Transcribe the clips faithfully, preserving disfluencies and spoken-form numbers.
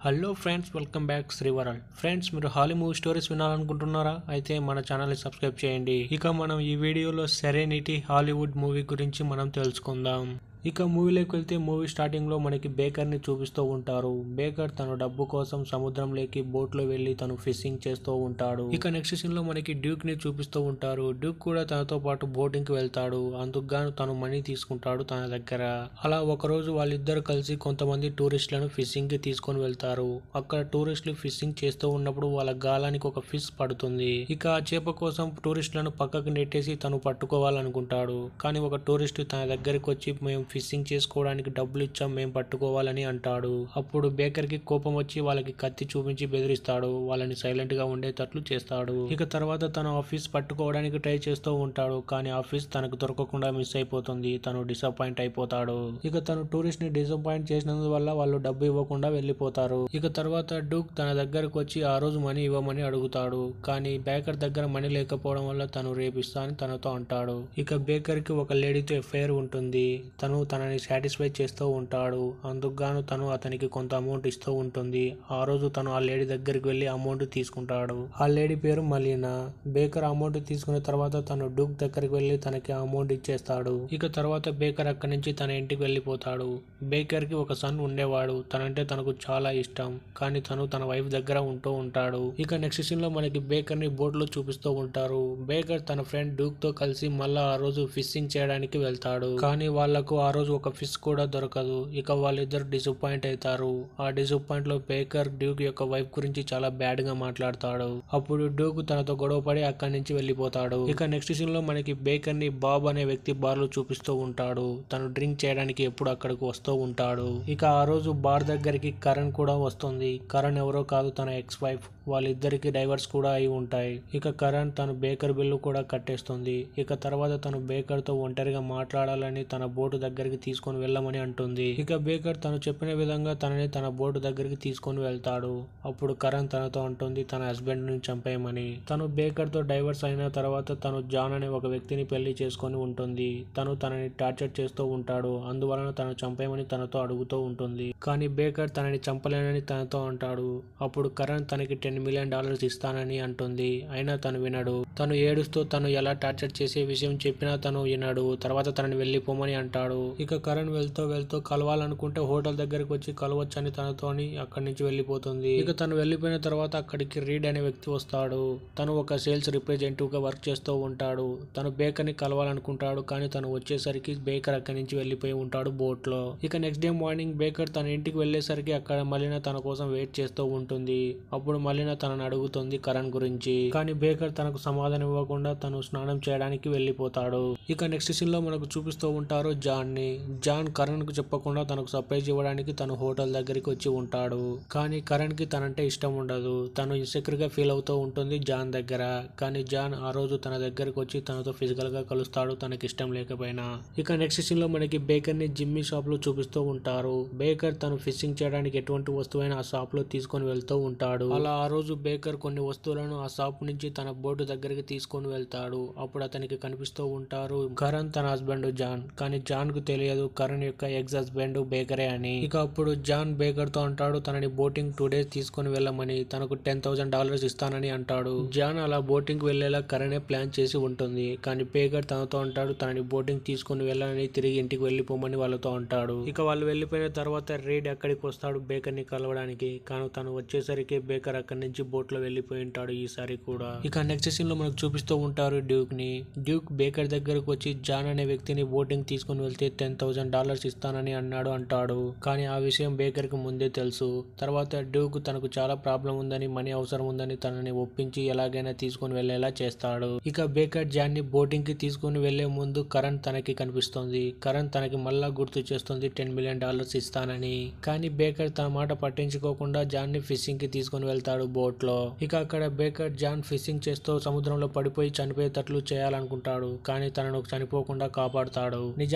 Hello friends, welcome back శ్రీవరల్. Friends, మీరు హాలీ మూవీ స్టోరీస్ వినాలనుకుంటున్నారా? అయితే మన ఛానల్ని సబ్స్క్రైబ్ చేయండి. ఇక మనం ఈ వీడియోలో సెరెనిటీ హాలీవుడ్ మూవీ గురించి మనం తెలుసుకుందాం. ఇక మూవీలోకి వెళ్తే మూవీ స్టార్టింగ్ లో మనకి బేకర్ ని చూపిస్తూ ఉంటారు. బేకర్ తన డబ్బు కోసం సముద్రంలోకి బోట్ లో వెళ్లి తను ఫిషింగ్ చేస్తూ ఉంటాడు. ఇక నెక్స్ట్ సీన్ లో మనకి డ్యూక్ ని చూపిస్తూ ఉంటారు. డ్యూక్ కూడా తనతో పాటు బోటింగ్ కి వెళ్తాడు. అందుకు గాను తను మనీ తీసుకుంటాడు తన దగ్గర. అలా ఒక రోజు వాళ్ళిద్దరు కలిసి కొంతమంది టూరిస్టులను ఫిషింగ్ కి తీసుకొని వెళ్తారు. అక్కడ టూరిస్టులు ఫిషింగ్ చేస్తూ ఉన్నప్పుడు వాళ్ళ గాలానికి ఒక ఫిష్ పడుతుంది. ఇక ఆ చేప కోసం టూరిస్టులను పక్కకు నెట్టేసి తను పట్టుకోవాలనుకుంటాడు. కానీ ఒక టూరిస్ట్ తన దగ్గరికి వచ్చి మేము ఫిషింగ్ చేసుకోవడానికి డబ్బులు ఇచ్చాం, మేము పట్టుకోవాలని అంటాడు. అప్పుడు బేకర్ కి కోపం వచ్చి వాళ్ళకి కత్తి చూపించి బెదిరిస్తాడు. వాళ్ళని సైలెంట్ గా ఉండేటట్లు చేస్తాడు. ఇక తర్వాత తను ఆ ఫిష్ పట్టుకోవడానికి ట్రై చేస్తూ ఉంటాడు. కానీ ఆ ఫిష్ తనకు దొరకకుండా మిస్ అయిపోతుంది. తను డిసప్పాయింట్ అయిపోతాడు. ఇక తను టూరిస్ట్ ని డిసప్పాయింట్ చేసినందువల్ల వాళ్ళు డబ్బు ఇవ్వకుండా వెళ్లిపోతారు. ఇక తర్వాత డ్యూక్ తన దగ్గరకు వచ్చి ఆ రోజు మనీ ఇవ్వమని అడుగుతాడు. కానీ బేకర్ దగ్గర మనీ లేకపోవడం వల్ల తను రేపిస్తా అని తనతో అంటాడు. ఇక బేకర్ కి ఒక లేడీతో ఎఫ్ఐఆర్ ఉంటుంది. తను తనని సాటిస్ఫై చేస్తూ ఉంటాడు. అందుకు గాను తను అతనికి కొంత అమౌంట్ ఇస్తూ ఉంటుంది. ఆ రోజు తను ఆ లేడీ దగ్గరికి వెళ్లి అమౌంట్ తీసుకుంటాడు. ఆ లేడీ పేరు మలీనా. బేకర్ అమౌంట్ తీసుకున్న తర్వాత తను డ్యూక్ దగ్గరికి వెళ్లి తనకి అమౌంట్ ఇచ్చేస్తాడు. ఇక తర్వాత బేకర్ అక్కడి నుంచి తన ఇంటికి వెళ్లిపోతాడు. బేకర్ కి ఒక సన్ ఉండేవాడు. తనంటే తనకు చాలా ఇష్టం. కానీ తను తన వైఫ్ దగ్గర ఉంటూ ఉంటాడు. ఇక నెక్స్ట్ సీన్ లో మనకి బేకర్ ని బోట్ లో చూపిస్తూ ఉంటారు. బేకర్ తన ఫ్రెండ్ డ్యూక్ తో కలిసి మళ్ళా ఆ రోజు ఫిషింగ్ చేయడానికి వెళ్తాడు. కానీ వాళ్లకు ఆ రోజు ఒక ఫిష్ కూడా దొరకదు. ఇక వాళ్ళిద్దరు డిసప్పాయింట్ అవుతారు. ఆ డిసప్పాయింట్ లో బేకర్ డ్యూక్ యొక్క వైఫ్ గురించి చాలా బ్యాడ్ గా మాట్లాడతాడు. అప్పుడు డ్యూక్ తనతో గొడవపడి అక్కడి నుంచి వెళ్లిపోతాడు. ఇక నెక్స్ట్ సీన్ లో మనకి బేకర్ ని బాబ్ అనే వ్యక్తి బార్ లో చూపిస్తూ ఉంటాడు. తను డ్రింక్ చేయడానికి ఎప్పుడు అక్కడికి వస్తూ ఉంటాడు. ఇక ఆ రోజు బార్ దగ్గరికి కరణ్ కూడా వస్తుంది. కరణ్ ఎవరో కాదు, తన ఎక్స్ వైఫ్. వాళ్ళిద్దరికి డైవర్స్ కూడా అయి ఉంటాయి. ఇక కరణ్ తను బేకర్ బిల్లు కూడా కట్టేస్తుంది. ఇక తర్వాత తను బేకర్ తో ఒంటరిగా మాట్లాడాలని తన బోటు దగ్గరికి తీసుకొని వెళ్ళమని అంటుంది. ఇక బేకర్ తను చెప్పిన విధంగా తనని తన బోటు దగ్గరికి తీసుకొని వెళ్తాడు. అప్పుడు కరణ్ తనతో అంటుంది తన హస్బెండ్ ని చంపేయమని. తను బేకర్ తో డైవర్స్ అయిన తర్వాత తను జాన్ అనే ఒక వ్యక్తిని పెళ్లి చేసుకొని ఉంటుంది. తను తనని టార్చర్ చేస్తూ ఉంటాడు. అందువలన తను చంపేయమని తనతో అడుగుతూ ఉంటుంది. కానీ బేకర్ తనని చంపలేనని తనతో అంటాడు. అప్పుడు కరణ్ తనకి టెన్ మిలియన్ డాలర్స్ ఇస్తానని అంటుంది. అయినా తను వినడు. తను ఏడుస్తూ తను ఎలా టార్చర్ చేసే విషయం చెప్పినా తను వినడు. తర్వాత తనని వెళ్లిపోమని అంటాడు. ఇక కరణ్ వెళ్తూ వెళ్తూ కలవాలనుకుంటే హోటల్ దగ్గరికి వచ్చి కలవచ్చని తనతో అక్కడి నుంచి వెళ్లిపోతుంది. ఇక తను వెళ్లిపోయిన తర్వాత అక్కడికి రీడ్ అనే వ్యక్తి వస్తాడు. తను ఒక సేల్స్ రిప్రజెంటేటివ్ గా వర్క్ చేస్తూ ఉంటాడు. తను బేకర్ ని కలవాలనుకుంటాడు. కానీ తను వచ్చేసరికి బేకర్ అక్కడి నుంచి వెళ్లిపోయి ఉంటాడు బోట్ లో. ఇక నెక్స్ట్ డే మార్నింగ్ బేకర్ తన ఇంటికి వెళ్లేసరికి అక్కడ మలీనా తన కోసం వెయిట్ చేస్తూ ఉంటుంది. అప్పుడు మలీనా తనని అడుగుతుంది కరణ్ గురించి. కానీ బేకర్ తనకు సమాధానం ఇవ్వకుండా తను స్నానం చేయడానికి వెళ్లిపోతాడు. ఇక నెక్స్ట్ సీన్ లో మనకు చూపిస్తూ ఉంటారు జాన్ ని. జాన్ కరణ్ కు చెప్పకుండా తనకు సర్ప్రైజ్ ఇవ్వడానికి తను హోటల్ దగ్గరికి వచ్చి ఉంటాడు. కానీ కరణ్ కి తనంటే ఇష్టం ఉండదు. తను ఇన్సెక్యూర్ గా ఫీల్ అవుతూ ఉంటుంది జాన్ దగ్గర. కానీ జాన్ ఆ రోజు తన దగ్గరకు వచ్చి తనతో ఫిజికల్ గా కలుస్తాడు, తనకి ఇష్టం లేకపోయినా. ఇక నెక్స్ట్ సీన్ లో మనకి బేకర్ ని జిమ్మీ షాప్ లో చూపిస్తూ ఉంటారు. బేకర్ తను ఫిషింగ్ చేయడానికి ఎటువంటి వస్తువైనా ఆ షాప్ లో తీసుకొని వెళ్తూ ఉంటాడు. అలా ఆ రోజు బేకర్ కొన్ని వస్తువులను ఆ షాప్ నుంచి తన బోటు దగ్గరికి తీసుకొని వెళ్తాడు. అప్పుడు అతనికి కనిపిస్తూ ఉంటారు కరణ్ తన హస్బెండ్ జాన్. కానీ జాన్ కు తెలియదు కరణ్ యొక్క ఎక్స్ హస్బెండ్ బేకరే అని. ఇక అప్పుడు జాన్ బేకర్ తో అంటాడు తనని బోటింగ్ టూ డేస్ తీసుకొని వెళ్ళమని, తనకు టెన్ థౌసండ్ డాలర్స్ ఇస్తానని అంటాడు. జాన్ అలా బోటింగ్ కు వెళ్లేలా కరణే ప్లాన్ చేసి ఉంటుంది. కానీ బేకర్ తనతో అంటాడు తనని బోటింగ్ తీసుకొని వెళ్ళాలని, తిరిగి ఇంటికి వెళ్లిపోమని వాళ్ళతో అంటాడు. ఇక వాళ్ళు వెళ్లిపోయిన తర్వాత రీడ్ అక్కడికి వస్తాడు బేకర్ ని కలవడానికి. కానీ తను వచ్చేసరికి బేకర్ అక్కడి నుంచి బోట్ లో వెళ్లిపోయి ఉంటాడు ఈసారి కూడా. ఇక నెక్స్ట్ సీన్ లో మనకు చూపిస్తూ ఉంటారు డ్యూక్ ని. డ్యూక్ బేకర్ దగ్గరకు వచ్చి జాన్ అనే వ్యక్తిని బోటింగ్ తీసుకుని వెళ్తే టెన్ థౌసండ్ డాలర్స్ ఇస్తానని అన్నాడు అంటాడు. కానీ ఆ విషయం బేకర్ కి ముందే తెలుసు. తర్వాత డ్యూక్ తనకు చాలా ప్రాబ్లం ఉందని, మనీ అవసరం ఉందని తనని ఒప్పించి ఎలాగైనా తీసుకుని వెళ్లేలా చేస్తాడు. ఇక బేకర్ జాన్ ని బోటింగ్ కి తీసుకుని వెళ్లే ముందు కరణ్ తనకి కనిపిస్తుంది. కరణ్ తనకి మళ్ళా గుర్తు చేస్తుంది టెన్ మిలియన్ డాలర్స్ ఇస్తానని. కానీ బేకర్ తన మాట పట్టించుకోకుండా జాన్ ని ఫిషింగ్ కి తీసుకుని వెళ్తాడు బోట్ లో. ఇక అక్కడ బేకర్ జాన్ ఫిషింగ్ చేస్తూ సముద్రంలో పడిపోయి చనిపోయేటట్లు చేయాలనుకుంటాడు. కానీ తనను చనిపోకుండా కాపాడుతాడు. నిజానికి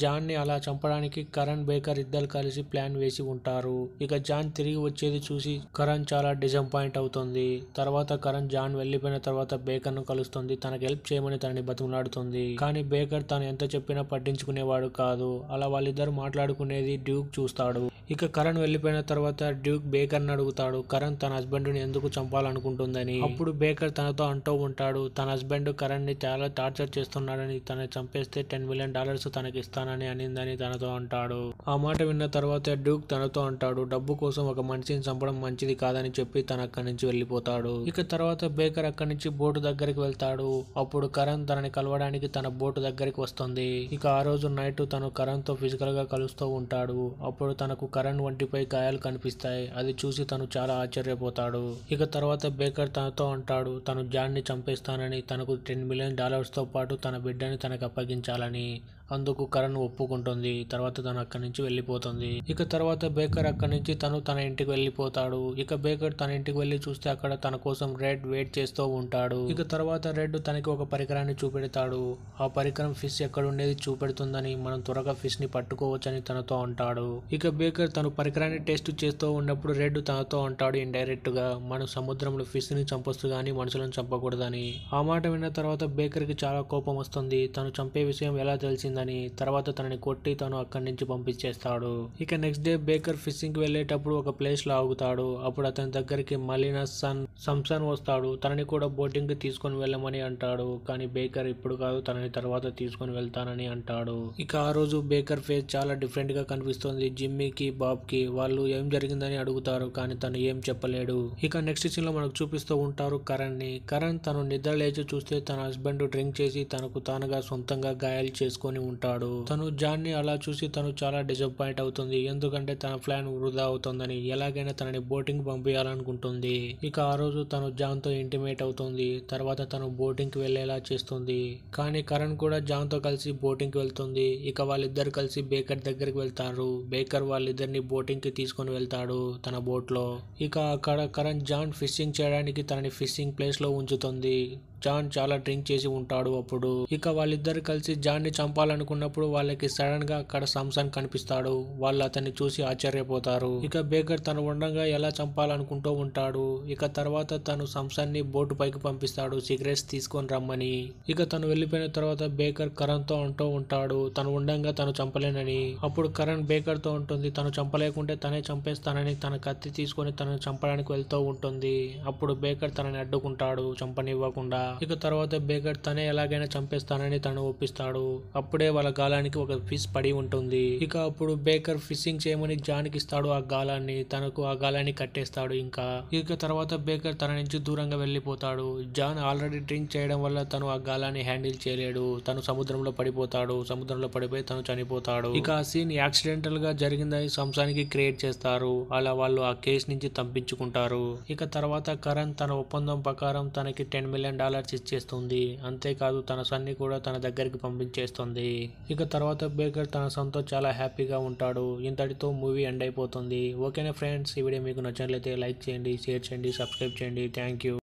జాన్ ని అలా చంపడానికి కరణ్ బేకర్ ఇద్దరు కలిసి ప్లాన్ వేసి ఉంటారు. ఇక జాన్ తిరిగి వచ్చేది చూసి కరణ్ చాలా డిసప్పాయింట్ అవుతుంది. తర్వాత కరణ్ జాన్ వెళ్లిపోయిన తర్వాత బేకర్ ను కలుస్తుంది. తనకు హెల్ప్ చేయమని తనని బతిమలాడుతుంది. కానీ బేకర్ తను ఎంత చెప్పినా పట్టించుకునేవాడు కాదు. అలా వాళ్ళిద్దరు మాట్లాడుకునేది డ్యూక్ చూస్తాడు. ఇక కరణ్ వెళ్లిపోయిన తర్వాత డ్యూక్ బేకర్ ని అడుగుతాడు కరణ్ తన హస్బెండ్ ని ఎందుకు చంపాలనుకుంటుందని. అప్పుడు బేకర్ తనతో అంటూ ఉంటాడు తన హస్బెండ్ కరణ్ ని చాలా టార్చర్ చేస్తున్నాడని, తనని చంపేస్తే టెన్ మిలియన్ డాలర్స్ తనకి ఇస్తానని అనిందని తనతో అంటాడు. ఆ మాట విన్న తర్వాత డ్యూక్ తనతో అంటాడు డబ్బు కోసం ఒక మనిషిని చంపడం మంచిది కాదని చెప్పి తన అక్కడి నుంచి వెళ్లిపోతాడు. ఇక తర్వాత బేకర్ అక్కడి నుంచి బోటు దగ్గరికి వెళ్తాడు. అప్పుడు కరణ్ తనని కలవడానికి తన బోటు దగ్గరికి వస్తుంది. ఇక ఆ రోజు నైట్ తను కరణ్ తో ఫిజికల్ గా కలుస్తూ ఉంటాడు. అప్పుడు తనకు కరణ్ వంటిపై గాయాలు కనిపిస్తాయి. అది చూసి తను చాలా ఆశ్చర్యపోతాడు. ఇక తర్వాత బేకర్ తనతో అంటాడు తను జాన్ ని చంపేస్తానని, తనకు టెన్ మిలియన్ డాలర్స్ తో పాటు తన బిడ్డని తనకు అప్పగించాలని. అందుకు కరణ్ ఒప్పుకుంటుంది. తర్వాత తను అక్కడి నుంచి వెళ్లిపోతుంది. ఇక తర్వాత బేకర్ అక్కడి నుంచి తను తన ఇంటికి వెళ్లిపోతాడు. ఇక బేకర్ తన ఇంటికి వెళ్లి చూస్తే అక్కడ తన కోసం రెడ్ వెయిట్ చేస్తూ ఉంటాడు. ఇక తర్వాత రెడ్ తనకి ఒక పరికరాన్ని చూపెడతాడు. ఆ పరికరం ఫిష్ ఎక్కడ ఉండేది చూపెడుతుందని, మనం త్వరగా ఫిష్ ని పట్టుకోవచ్చని తనతో అంటాడు. ఇక బేకర్ తను పరికరాన్ని టెస్ట్ చేస్తూ ఉన్నప్పుడు రెడ్ తనతో అంటాడు ఇండైరెక్ట్ గా మనం సముద్రంలో ఫిష్ ని చంపొచ్చు గానీ మనుషులను చంపకూడదని. ఆ మాట విన్న తర్వాత బేకర్ కి చాలా కోపం వస్తుంది. తను చంపే విషయం ఎలా తెలిసింది అని. తర్వాత తనని కొట్టి తను అక్కడి నుంచి పంపించేస్తాడు. ఇక నెక్స్ట్ డే బేకర్ ఫిషింగ్ కి వెళ్లేటప్పుడు ఒక ప్లేస్ లో ఆగుతాడు. అప్పుడు అతని దగ్గరికి మలినా సన్ సంసన్ వస్తాడు. తనని కూడా బోటింగ్ కి తీసుకొని వెళ్ళమని అంటాడు. కానీ బేకర్ ఇప్పుడు కాదు తనని తర్వాత తీసుకొని వెళ్తానని అంటాడు. ఇక ఆ రోజు బేకర్ ఫేస్ చాలా డిఫరెంట్ గా కనిపిస్తుంది జిమ్మీకి బాబ్ కి. వాళ్ళు ఏం జరిగిందని అడుగుతారు కానీ తను ఏం చెప్పలేడు. ఇక నెక్స్ట్ సీన్ లో మనకు చూపిస్తూ ఉంటారు కరణ్ ని. కరణ్ తను నిద్ర లేచి చూస్తే తన హస్బెండ్ డ్రింక్ చేసి తనకు తానుగా సొంతంగా గాయాలు చేసుకొని ఉంటాడు. తను జాన్ ని అలా చూసి తను చాలా డిసప్పాయింట్ అవుతుంది. ఎందుకంటే తన ప్లాన్ వృధా అవుతుందని, ఎలాగైనా తనని బోటింగ్ పంపించాలనుకుంటుంది. ఇక ఆ రోజు తను జాన్ తో ఇంటిమేట్ అవుతుంది. తర్వాత తను బోటింగ్ కి వెళ్లేలా చేస్తుంది. కానీ కరణ్ కూడా జాన్ తో కలిసి బోటింగ్ కి వెళ్తుంది. ఇక వాళ్ళిద్దరు కలిసి బేకర్ దగ్గరికి వెళ్తారు. బేకర్ వాళ్ళిద్దరిని బోటింగ్ కి తీసుకొని వెళ్తాడు తన బోట్ లో. ఇక అక్కడ కరణ్ జాన్ ఫిషింగ్ చేయడానికి తనని ఫిషింగ్ ప్లేస్ లో ఉంచుతుంది. జాన్ చాలా డ్రింక్ చేసి ఉంటాడు అప్పుడు. ఇక వాళ్ళిద్దరు కలిసి జాన్ ని చంపాలనుకున్నప్పుడు వాళ్ళకి సడన్ గా అక్కడ సంసన్ కనిపిస్తాడు. వాళ్ళు అతన్ని చూసి ఆశ్చర్యపోతారు. ఇక బేకర్ తను ఉండగా ఎలా చంపాలనుకుంటూ ఉంటాడు. ఇక తర్వాత తను సంసన్ ని బోటు పైకి పంపిస్తాడు సిగరెట్స్ తీసుకొని రమ్మని. ఇక తను వెళ్లిపోయిన తర్వాత బేకర్ కరణ్ తో అంటూ ఉంటాడు తను ఉండంగా తను చంపలేనని. అప్పుడు కరణ్ బేకర్ తో ఉంటుంది తను చంపలేకుంటే తనే చంపేస్తానని. తన కత్తి తీసుకొని తనని చంపడానికి వెళ్తూ ఉంటుంది. అప్పుడు బేకర్ తనని అడ్డుకుంటాడు చంపనివ్వకుండా. ఇక తర్వాత బేకర్ తనే ఎలాగైనా చంపేస్తానని తను ఒప్పిస్తాడు. అప్పుడే వాళ్ళ గాలానికి ఒక ఫిష్ పడి ఉంటుంది. ఇక అప్పుడు బేకర్ ఫిషింగ్ చేయమని జాన్ కి ఇస్తాడు ఆ గాలాన్ని. తనకు ఆ గాలాన్ని కట్టేస్తాడు. ఇంకా ఇక తర్వాత బేకర్ తన నుంచి దూరంగా వెళ్లిపోతాడు. జాన్ ఆల్రెడీ డ్రింక్ చేయడం వల్ల తను ఆ గాలాన్ని హ్యాండిల్ చేయలేడు. తను సముద్రంలో పడిపోతాడు. సముద్రంలో పడిపోయి తను చనిపోతాడు. ఇక ఆ సీన్ యాక్సిడెంటల్ గా జరిగిందని సంసానికి క్రియేట్ చేస్తారు. అలా వాళ్ళు ఆ కేసు నుంచి తప్పించుకుంటారు. ఇక తర్వాత కరణ్ తన ఒప్పందం ప్రకారం తనకి టెన్ మిలియన్ డాలర్స్ ఇచ్చేస్తుంది. అంతేకాదు తన సన్ని కూడా తన దగ్గరికి పంపించేస్తుంది. ఇక తర్వాత బేకర్ తన సన్తో చాలా హ్యాపీగా ఉంటాడు. ఇంతటితో మూవీ ఎండ్ అయిపోతుంది. ఓకేనా ఫ్రెండ్స్, ఈ వీడియో మీకు నచ్చినట్లయితే లైక్ చేయండి, షేర్ చేయండి, సబ్స్క్రైబ్ చేయండి. Thank you.